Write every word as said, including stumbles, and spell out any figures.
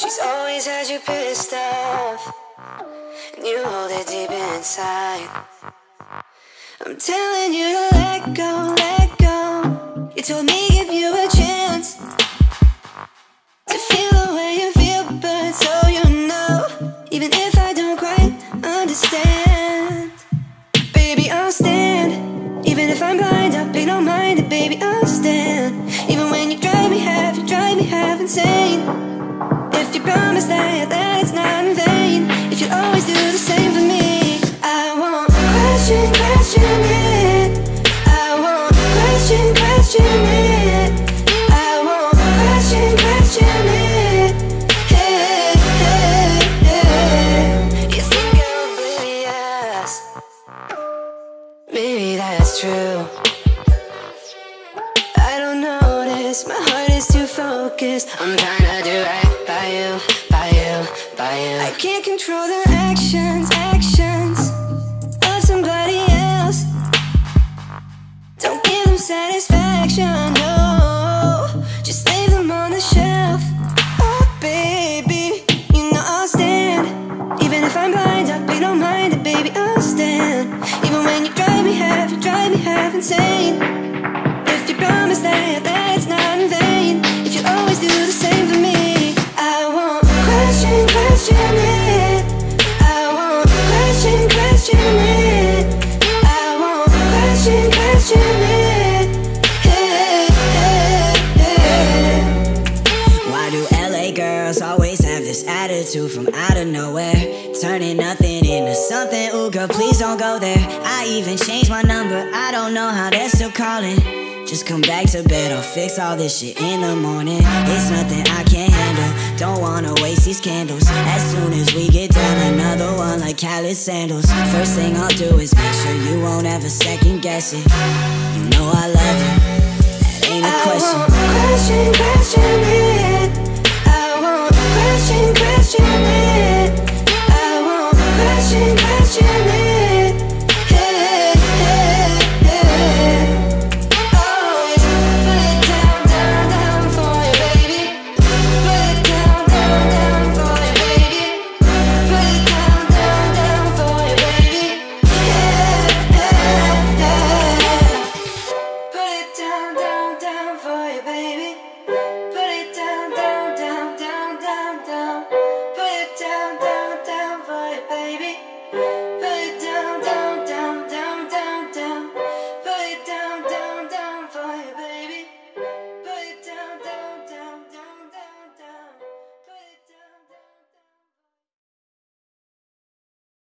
She's always had you pissed off, and you hold it deep inside. I'm telling you to let go, let go. You told me give you a chance to feel the way you feel, but so you know, even if I don't quite understand, baby, I'll stand. Even if I'm blind, I'll pay no mind, and baby, I'll stand. Even when you drive me half, you drive me half insane. If you promise that, that it's not in vain, if you'll always do the same for me, I won't question, question it. I won't question, question it. I won't question, question it. Hey, hey, hey. You think I'm oblivious? Maybe that's true. I don't notice, my heart is too focused. I'm trying to do right by you, by you, by you. I can't control the actions, actions of somebody else. Don't give them satisfaction, no. Just leave them on the shelf. Oh baby, you know I'll stand. Even if I'm blind, I'll pay no mind, and baby, I'll stand. Even when you drive me half, you drive me half insane. If you promise that, that it's not in vain, if you always do the same for me, I won't question, question it. I won't question, question it. I won't question, question it. Hey, hey, hey. Why do L A girls always have this attitude from out of nowhere, turning nothing into something? Ooh girl, please don't go there. I even changed my number, I don't know how they're still calling. Just come back to bed, I'll fix all this shit in the morning. It's nothing I can't handle, don't wanna waste these candles. As soon as we get done, another one like callous sandals. First thing I'll do is make sure you won't ever second guess it. You know I love you, that ain't a question. I won't question